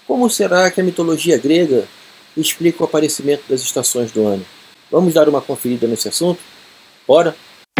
Como será que a mitologia grega explica o aparecimento das estações do ano? Vamos dar uma conferida nesse assunto? Bora?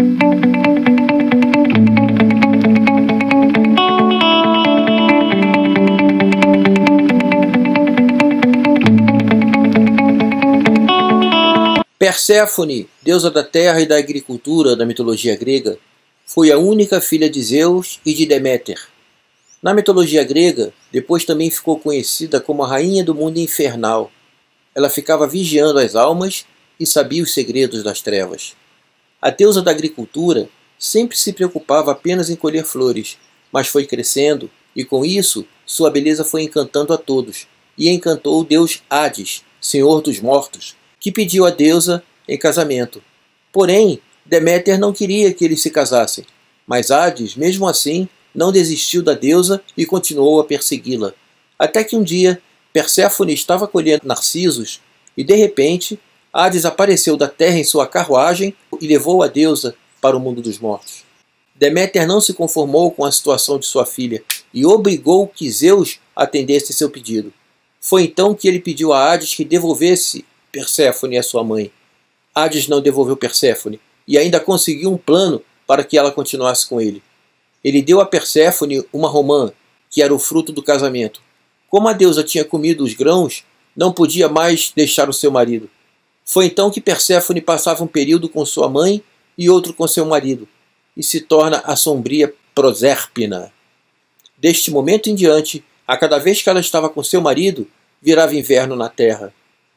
Perséfone, deusa da terra e da agricultura da mitologia grega, foi a única filha de Zeus e de Deméter. Na mitologia grega, depois também ficou conhecida como a rainha do mundo infernal. Ela ficava vigiando as almas e sabia os segredos das trevas. A deusa da agricultura sempre se preocupava apenas em colher flores, mas foi crescendo e com isso sua beleza foi encantando a todos, e encantou o deus Hades, senhor dos mortos, que pediu a deusa em casamento. Porém, Deméter não queria que eles se casassem, mas Hades, mesmo assim, não desistiu da deusa e continuou a persegui-la. Até que um dia, Perséfone estava colhendo narcisos e, de repente, Hades apareceu da terra em sua carruagem e levou a deusa para o mundo dos mortos. Deméter não se conformou com a situação de sua filha e obrigou que Zeus atendesse seu pedido. Foi então que ele pediu a Hades que devolvesse Perséfone à sua mãe. Hades não devolveu Perséfone e ainda conseguiu um plano para que ela continuasse com ele. Ele deu a Perséfone uma romã, que era o fruto do casamento. Como a deusa tinha comido os grãos, não podia mais deixar o seu marido. Foi então que Perséfone passava um período com sua mãe e outro com seu marido, e se torna a sombria Prosérpina. Deste momento em diante, a cada vez que ela estava com seu marido, virava inverno na terra.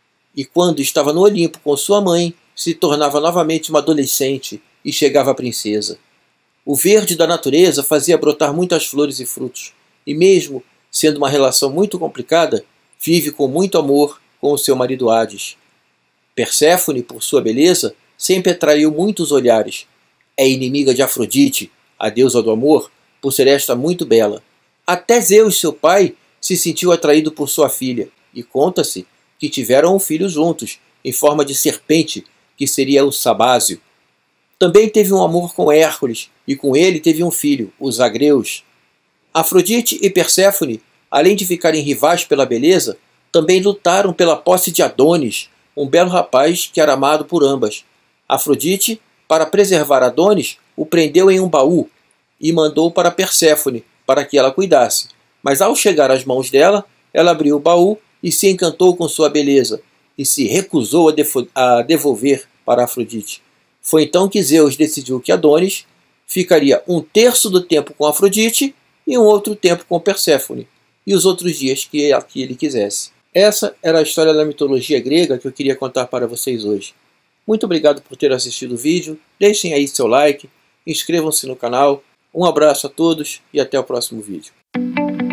E quando estava no Olimpo com sua mãe, se tornava novamente uma adolescente e chegava a princesa. O verde da natureza fazia brotar muitas flores e frutos, e mesmo sendo uma relação muito complicada, vive com muito amor com o seu marido Hades. Perséfone, por sua beleza, sempre atraiu muitos olhares. É inimiga de Afrodite, a deusa do amor, por ser esta muito bela. Até Zeus, seu pai, se sentiu atraído por sua filha, e conta-se que tiveram um filho juntos, em forma de serpente, que seria o Sabásio. Também teve um amor com Hércules, e com ele teve um filho, o Zagreus. Afrodite e Perséfone, além de ficarem rivais pela beleza, também lutaram pela posse de Adonis, um belo rapaz que era amado por ambas. Afrodite, para preservar Adonis, o prendeu em um baú e mandou para Perséfone, para que ela cuidasse. Mas ao chegar às mãos dela, ela abriu o baú e se encantou com sua beleza, e se recusou a devolver para Afrodite. Foi então que Zeus decidiu que Adonis ficaria um terço do tempo com Afrodite e um outro tempo com Perséfone, e os outros dias que ele quisesse. Essa era a história da mitologia grega que eu queria contar para vocês hoje. Muito obrigado por ter assistido o vídeo, deixem aí seu like, inscrevam-se no canal, um abraço a todos e até o próximo vídeo.